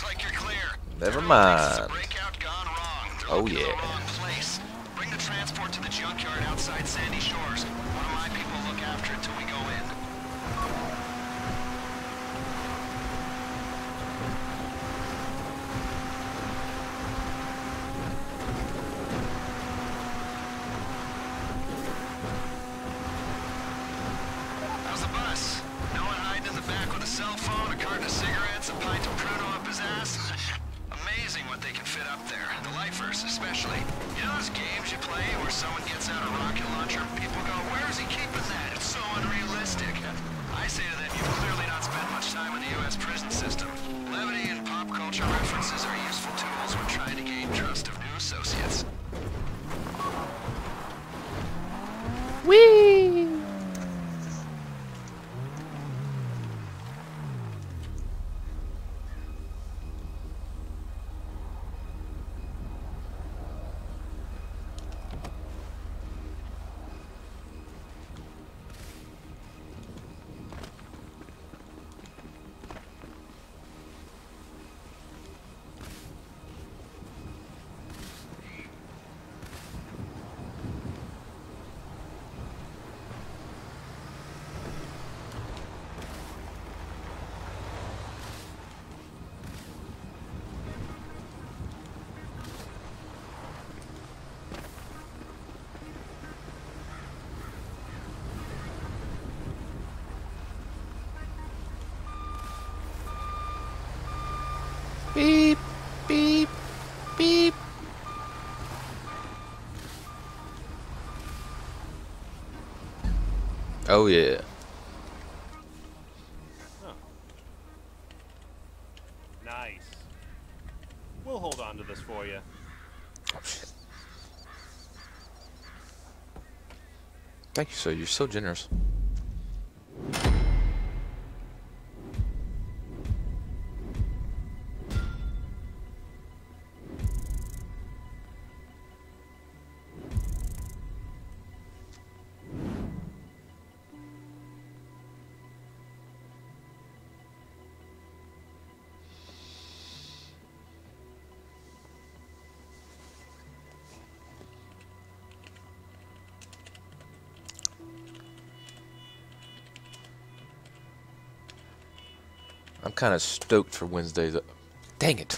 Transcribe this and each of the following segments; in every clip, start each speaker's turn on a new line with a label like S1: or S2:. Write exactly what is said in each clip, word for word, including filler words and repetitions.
S1: Looks like you're clear.
S2: Never
S1: Everyone thinks it's a
S2: mind.
S1: breakout gone wrong. They're
S2: Oh
S1: looking in
S2: yeah.
S1: the wrong place. Bring the transport to the junkyard outside Sandy Shores. One of my people will look after it till we go in. How's the bus? No one hiding in the back with a cell phone, a carton of cigarettes, a pint of Pruno up his ass? Amazing what they can fit up there. The lifers, especially. You know those games you play where someone gets out a rocket launcher and people go, where is he keeping that? It's so unrealistic. I say to them, you've clearly not spent much time in the U S prison system. Levity and pop culture references are useful tools when trying to gain trust of new associates.
S2: Whee! Beep, beep, beep. Oh yeah.
S3: Huh. Nice. We'll hold on to this for you.
S2: Oh shit. Thank you, sir. You're so generous. I'm kind of stoked for Wednesdays. Dang it.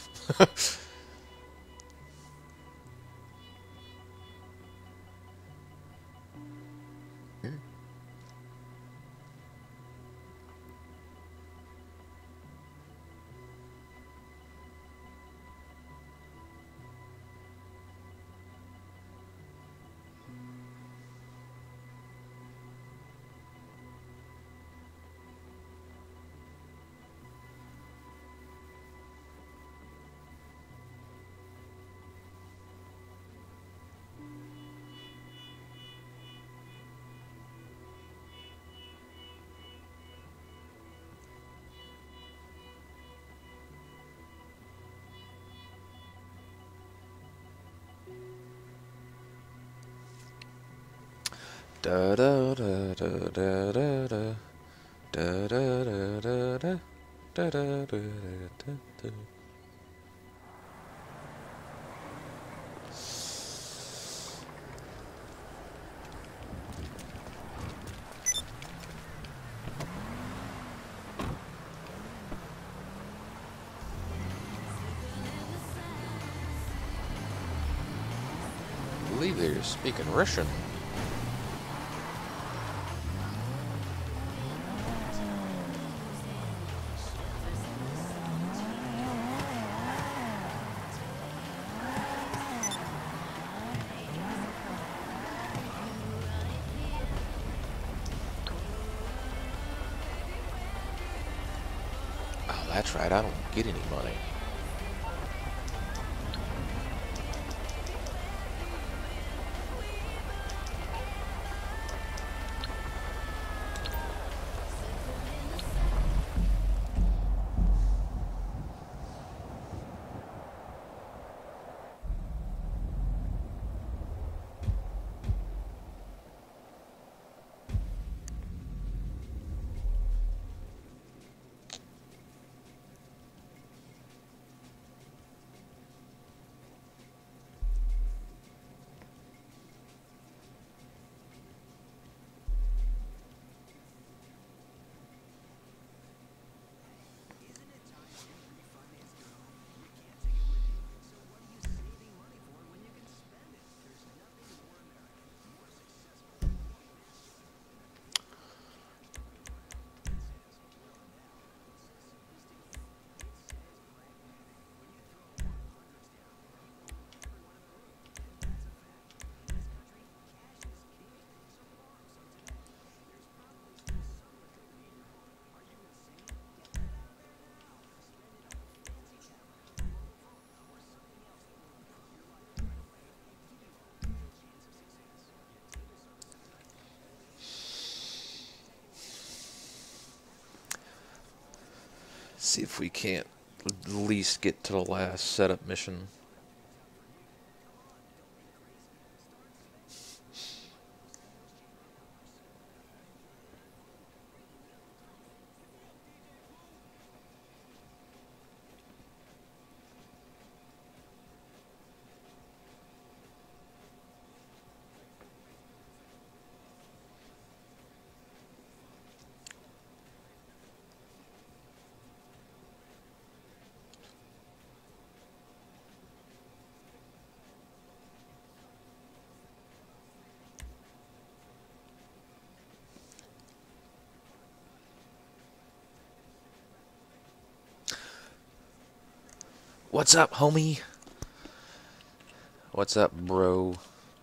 S2: Da da da da da da da da da da da da da da da da. I believe they're speaking Russian. Oh, that's right. I don't get any money. see if we can't at least get to the last setup mission. What's up, homie? What's up, bro?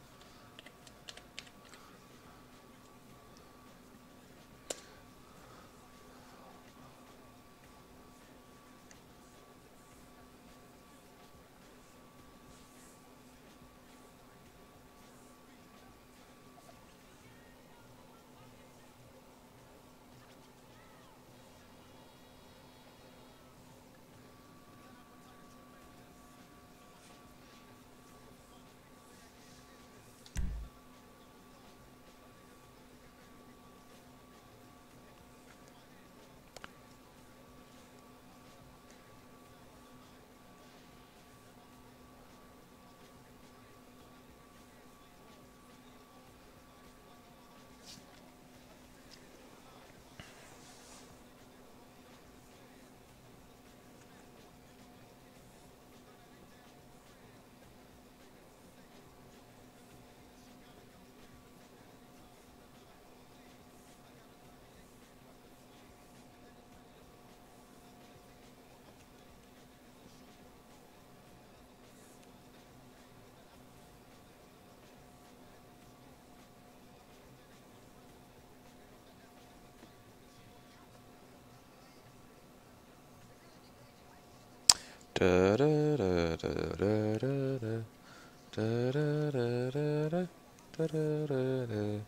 S2: Da da da da da da da da da da da da da da.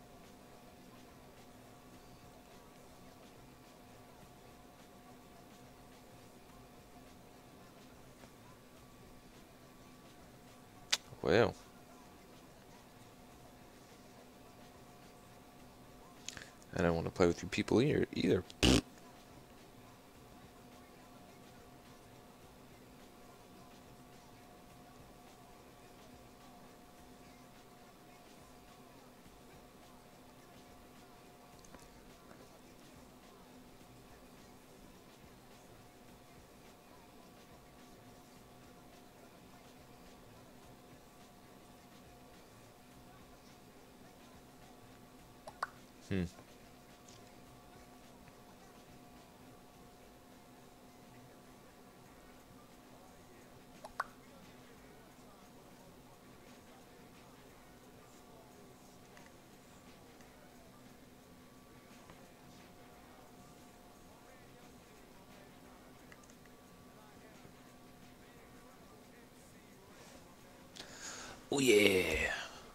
S2: Well, I don't want to play with you people either. Either. Hmm. Oh yeah.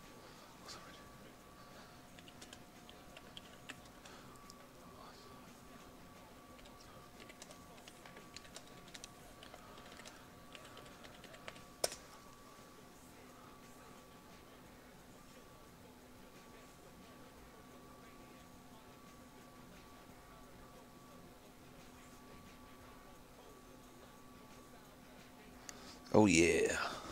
S2: Oh yeah.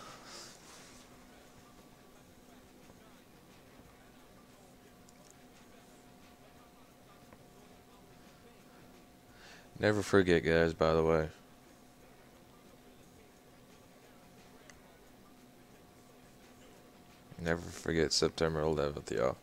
S2: Never forget, guys, by the way. Never forget September eleventh, y'all.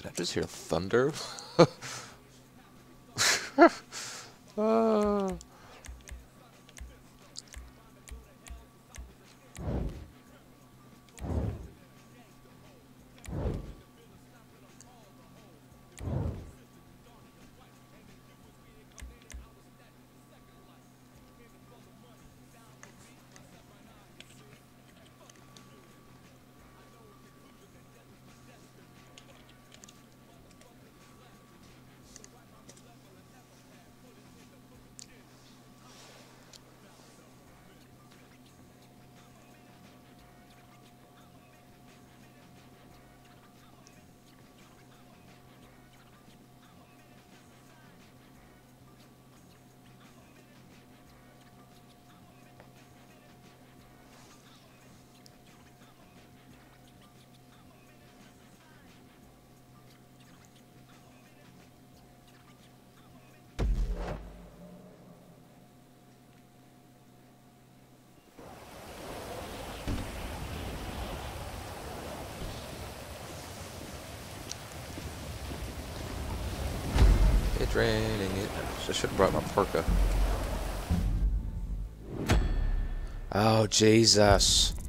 S2: Did I just hear thunder? uh. It's raining. It. I should have brought my parka. Oh, Jesus.